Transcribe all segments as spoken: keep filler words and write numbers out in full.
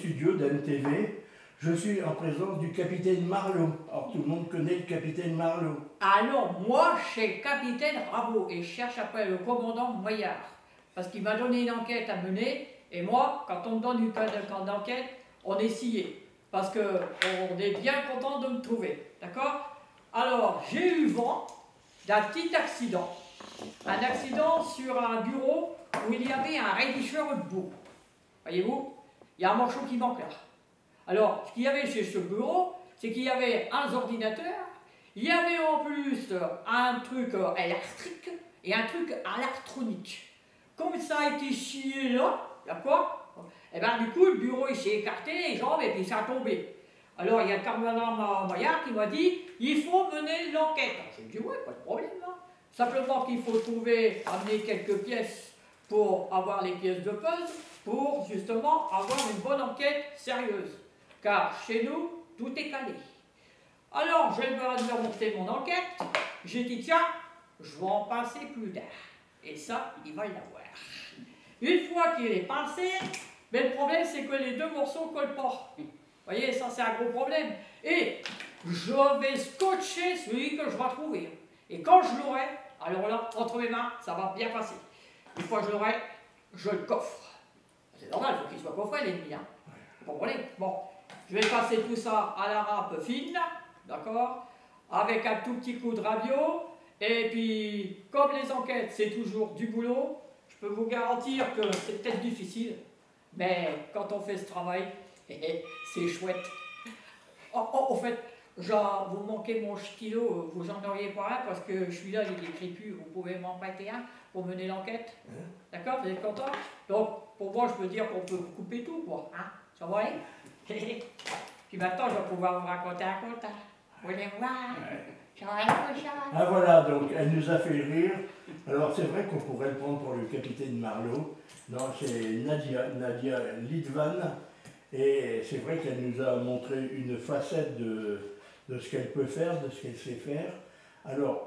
studios d'M T V. Je suis en présence du capitaine Marleau. Alors tout le monde connaît le capitaine Marleau. Ah non, moi, c'est le capitaine Rabot et je cherche après le commandant Moyard. Parce qu'il m'a donné une enquête à mener, et moi, quand on me donne une camp d'enquête, on est scié. Parce qu'on est bien content de me trouver. D'accord? Alors, j'ai eu vent d'un petit accident. Un accident sur un bureau où il y avait un réducteur de boue. Voyez-vous? Il y a un morceau qui manque là. Alors, ce qu'il y avait chez ce bureau, c'est qu'il y avait un ordinateur, il y avait en plus un truc électrique et un truc électronique. Comme ça a été scié là, d'accord? Et bien du coup, le bureau il s'est écarté, les jambes, et puis ça a tombé. Alors, il y a le commandant Moyard qui m'a dit, il faut mener l'enquête. Je lui ai dit, ouais, pas de problème là. Simplement qu'il faut trouver, amener quelques pièces pour avoir les pièces de puzzle, pour justement avoir une bonne enquête sérieuse. Car chez nous, tout est calé. Alors, je vais me remonter mon enquête. J'ai dit, tiens, je vais en passer plus d'un. Et ça, il va y avoir. Une fois qu'il est passé, mais le problème, c'est que les deux morceaux ne collent pas. Vous voyez, ça, c'est un gros problème. Et je vais scotcher celui que je vais trouver. Et quand je l'aurai, alors là, entre mes mains, ça va bien passer. Une fois que je l'aurai, je le coffre. C'est normal, il faut qu'il soit coffré, l'ennemi. Hein. Vous comprenez? Bon, je vais passer tout ça à la râpe fine, d'accord? Avec un tout petit coup de radio. Et puis, comme les enquêtes, c'est toujours du boulot, je peux vous garantir que c'est peut-être difficile. Mais quand on fait ce travail, c'est chouette. En, en, en fait, genre, vous manquez mon stylo, vous en auriez pas un parce que je suis là, il n'écrit plus, vous pouvez m'en prêter un pour mener l'enquête. D'accord? Vous êtes content? Donc, pour moi, je peux dire qu'on peut couper tout, quoi. Hein? Ça va aller? Puis maintenant, je vais pouvoir vous raconter un conte. Vous voulez voir? Ah voilà, donc elle nous a fait rire. Alors c'est vrai qu'on pourrait le prendre pour le capitaine Marleau. Non, c'est Nadia, Nadia Lidvan. Et c'est vrai qu'elle nous a montré une facette de, de ce qu'elle peut faire, de ce qu'elle sait faire. Alors,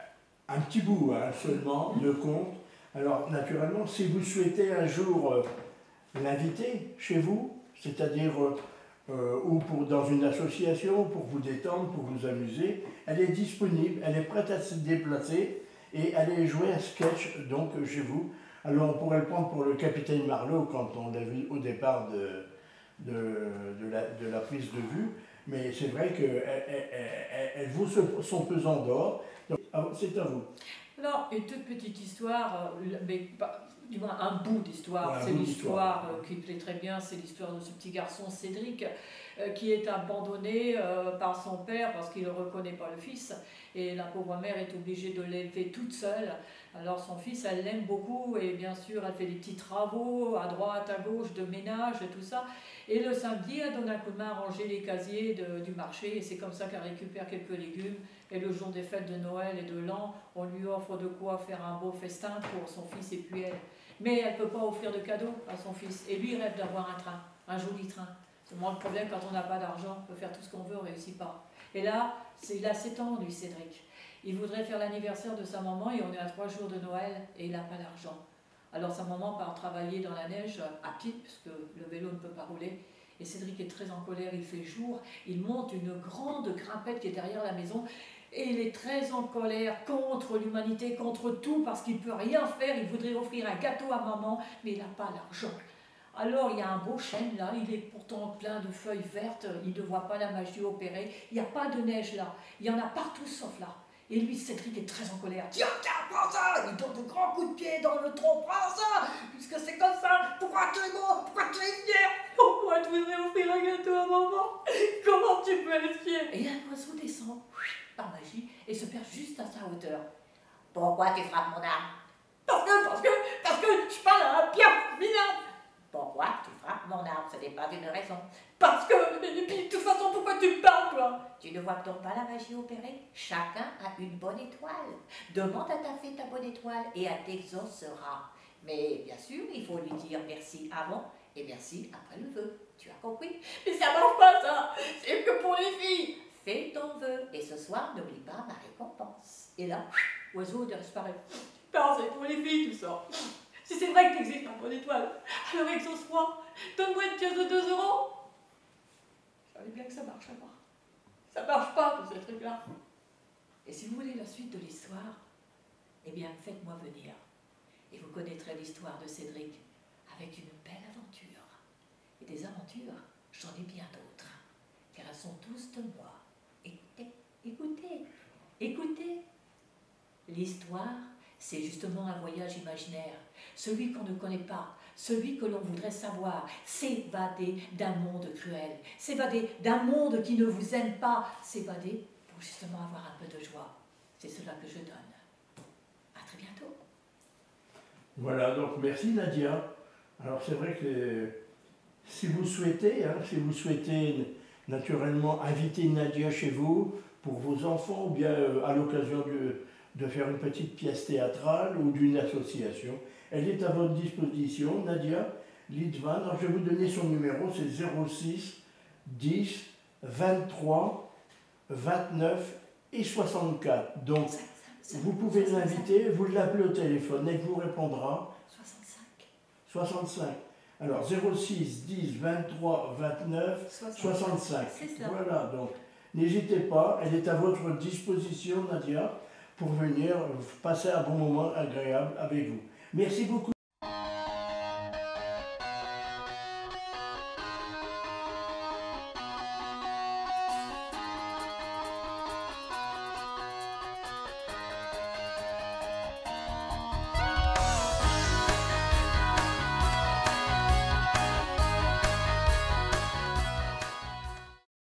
un petit bout hein, seulement de conte. Alors naturellement, si vous souhaitez un jour euh, l'inviter chez vous, c'est-à-dire euh, euh, ou pour, dans une association, pour vous détendre, pour vous amuser, elle est disponible, elle est prête à se déplacer et aller jouer un sketch donc chez vous. Alors on pourrait le prendre pour le capitaine Marleau quand on l'a vu au départ de, de, de, la, de la prise de vue, mais c'est vrai qu'elle elle, elle, elle vaut son pesant d'or. C'est à vous. Alors, une toute petite histoire, mais pas, du moins un bout d'histoire, ouais, c'est l'histoire euh, qui plaît très bien, c'est l'histoire de ce petit garçon Cédric euh, qui est abandonné euh, par son père parce qu'il ne reconnaît pas le fils et la pauvre mère est obligée de l'élever toute seule. Alors son fils, elle l'aime beaucoup et bien sûr elle fait des petits travaux à droite, à gauche, de ménage et tout ça. Et le samedi, elle donne un coup de main à ranger les casiers de, du marché et c'est comme ça qu'elle récupère quelques légumes. Et le jour des fêtes de Noël et de l'an, on lui offre de quoi faire un beau festin pour son fils et puis elle. Mais elle ne peut pas offrir de cadeau à son fils. Et lui, il rêve d'avoir un train, un joli train. Seulement le problème, quand on n'a pas d'argent, on peut faire tout ce qu'on veut, on ne réussit pas. Et là, il a sept ans, lui, Cédric. Il voudrait faire l'anniversaire de sa maman et on est à trois jours de Noël et il n'a pas d'argent. Alors sa maman part travailler dans la neige à pied, puisque le vélo ne peut pas rouler. Et Cédric est très en colère, il fait jour, il monte une grande grimpette qui est derrière la maison. Et il est très en colère contre l'humanité, contre tout, parce qu'il ne peut rien faire. Il voudrait offrir un gâteau à maman, mais il n'a pas d'argent. Alors il y a un beau chêne là, il est pourtant plein de feuilles vertes, il ne voit pas la magie opérer. Il n'y a pas de neige là, il y en a partout sauf là. Et lui, Cédric est très en colère. Tiens, tiens, prends ça! Il donne de grands coups de pied dans le tronc, prends ça! Puisque c'est comme ça, pourquoi tu es beau? Pourquoi tu es fier? Pourquoi tu voudrais offrir un gâteau à maman? Comment tu peux être fier? Et un oiseau descend par magie et se perd juste à sa hauteur. Pourquoi tu frappes mon âme? Parce que, parce que, parce que je parle à un pierre minable. Pourquoi tu frappes mon âme? Ce n'est pas une raison. Parce que, et puis de toute façon, pourquoi tu me parles, toi? Tu ne vois donc pas la magie opérer? Chacun a une bonne étoile. Demande à ta fée ta bonne étoile et elle t'exaucera. Mais bien sûr, il faut lui dire merci avant et merci après le vœu. Tu as compris? Mais ça marche pas, ça. C'est que pour les filles. Fais ton vœu et ce soir, n'oublie pas ma récompense. Et là, oiseau disparaît. Non, c'est pour les filles tout ça. Si c'est vrai que tu existes, ma bonne étoile, alors exauce-moi Donne-moi une pièce de deux euros. Je savais bien que ça ne marcherait pas. Ça ne marche pas, tous ces trucs-là. Et si vous voulez la suite de l'histoire, eh bien, faites-moi venir. Et vous connaîtrez l'histoire de Cédric avec une belle aventure. Et des aventures, j'en ai bien d'autres. Car elles sont tous de moi. Écoutez, écoutez, écoutez. L'histoire, c'est justement un voyage imaginaire. Celui qu'on ne connaît pas, celui que l'on voudrait savoir, s'évader d'un monde cruel, s'évader d'un monde qui ne vous aime pas, s'évader pour justement avoir un peu de joie. C'est cela que je donne. À très bientôt. Voilà, donc merci Nadia. Alors c'est vrai que si vous souhaitez, hein, si vous souhaitez naturellement inviter Nadia chez vous, pour vos enfants, ou bien euh, à l'occasion de, de faire une petite pièce théâtrale ou d'une association, elle est à votre disposition, Nadia Lidvan. Alors je vais vous donner son numéro, c'est zéro six dix vingt-trois vingt-neuf et soixante-quatre. Donc vous pouvez l'inviter, vous l'appelez au téléphone, elle vous répondra. soixante-cinq. soixante-cinq. Alors zéro six dix vingt-trois vingt-neuf soixante-cinq. Voilà, donc n'hésitez pas, elle est à votre disposition, Nadia, pour venir passer un bon moment agréable avec vous. Merci beaucoup.